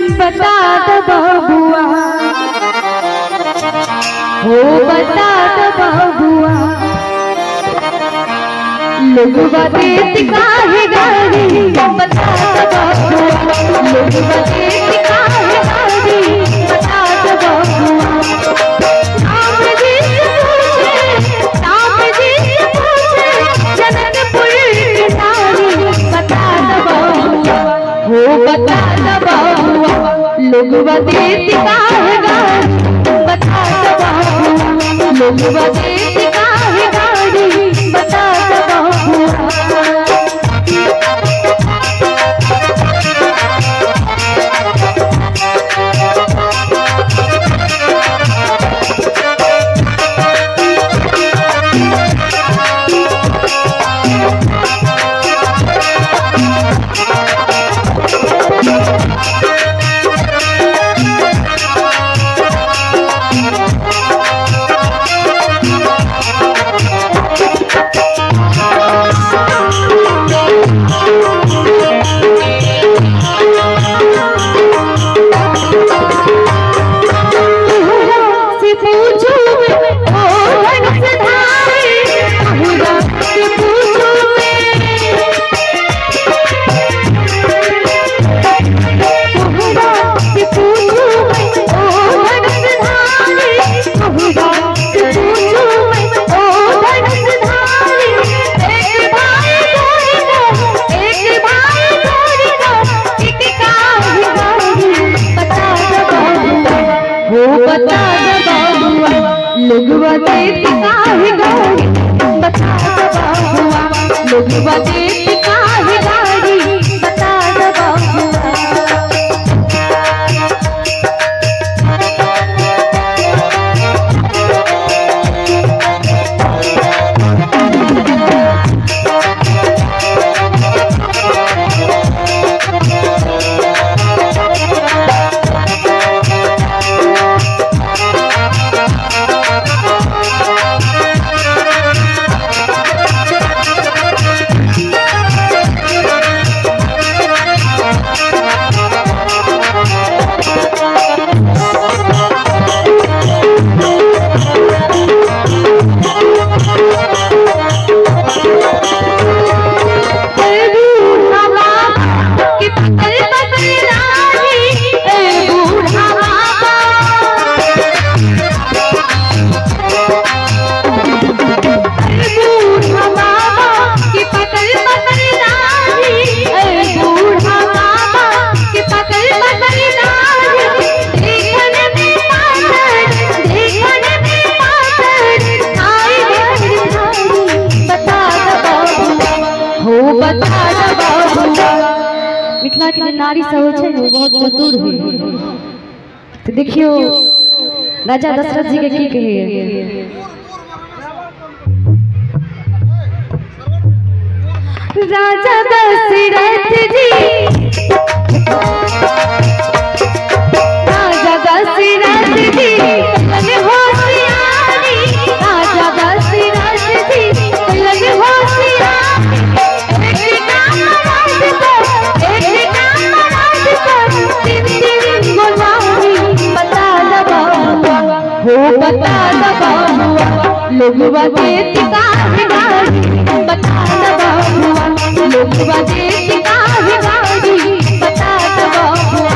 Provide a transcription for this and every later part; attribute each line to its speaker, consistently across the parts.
Speaker 1: बता दो बबुआ हो बता दो बबुआ लोगवा देत काहे गारी बता दो बबुआ लोगवा देत काहे गारी बता दो बबुआ नाम जी से पूछे जनकपुर की नारी बता दो बबुआ हो बता दो बबुआ लोगवा देत काहे गारी बता दो बबुआ लोगवा देत काहे गारी बता दो बबुआ लोगवा देत काहे गारी बता दो बबुआ लोगवा देत काहे गारी बता दो बबुआ मिथिला के नारी सब है बहुत चतुर है। तो देखियो राजा दशरथ जी के की कहिए राजा दशरथ जी राजा दशरथ जी लगे होशियारी राजा दशरथ जी लगे होशियारी बता दो बबुआ लोगवा देत काहे गारी बता दो बबुआ लोगवा देत काहे गारी बता दो बबुआ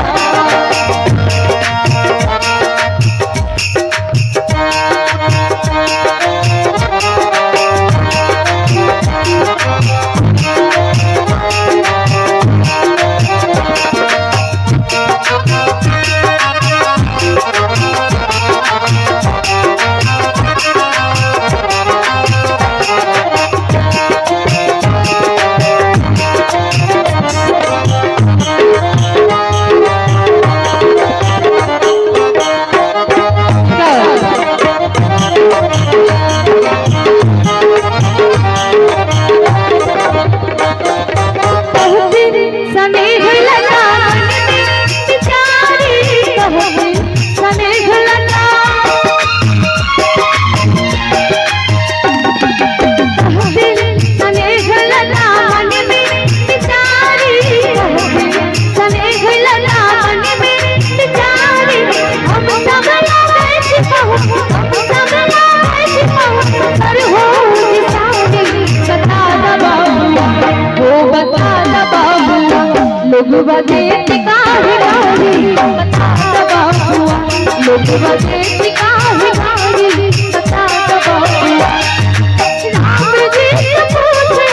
Speaker 1: बजे टिकाही गाड़ी बता दो बाबुआ, लोग बजे टिकाही गाड़ी बता दो बाबुआ। राम जी से पूछे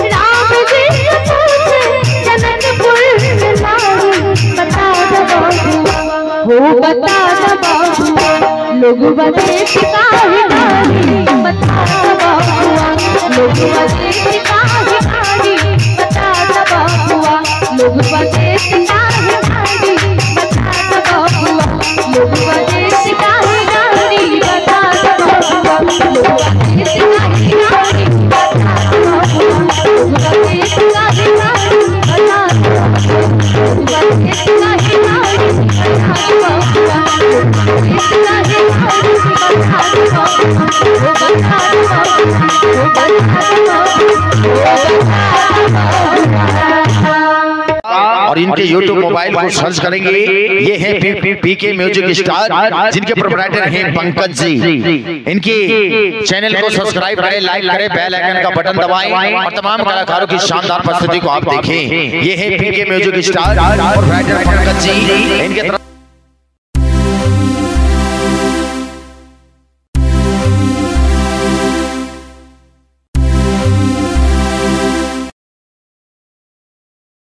Speaker 1: जनकपुर में लाड़ी बता दो बाबुआ, हो बता दो बाबुआ, लोग बजे टिकाही गाड़ी बता दो बाबुआ, लोग बजे टिकाही गाड़ी बता दो बाबुआ, लोग बजे टिकाही गाड़ी बता दो बाबुआ, लोग बजे टिकाही गाड़ी बता दो बाबुआ, लोग बजे टिकाही गाड़ी बता दो बाबुआ, लोग बजे टिकाही गाड़ी बता दो बाबुआ, लोग बजे टिकाही गाड़ी बता दो बाबुआ, लोग बजे टिकाही गाड़ी बता दो बाबुआ, वो बता दो बाबुआ, वो बता दो बाबुआ।
Speaker 2: और इनके YouTube मोबाइल को सर्च करेंगे, ये है पीके म्यूजिक स्टार, जिनके प्रोप्राइटर हैं पंकज जी। इनके चैनल को सब्सक्राइब करें, लाइक करें, बेल आइकन का बटन दबाएं और तमाम कलाकारों की शानदार प्रस्तुति को आप देखें। ये है PK music star, proprietor Pankaj ji. इनके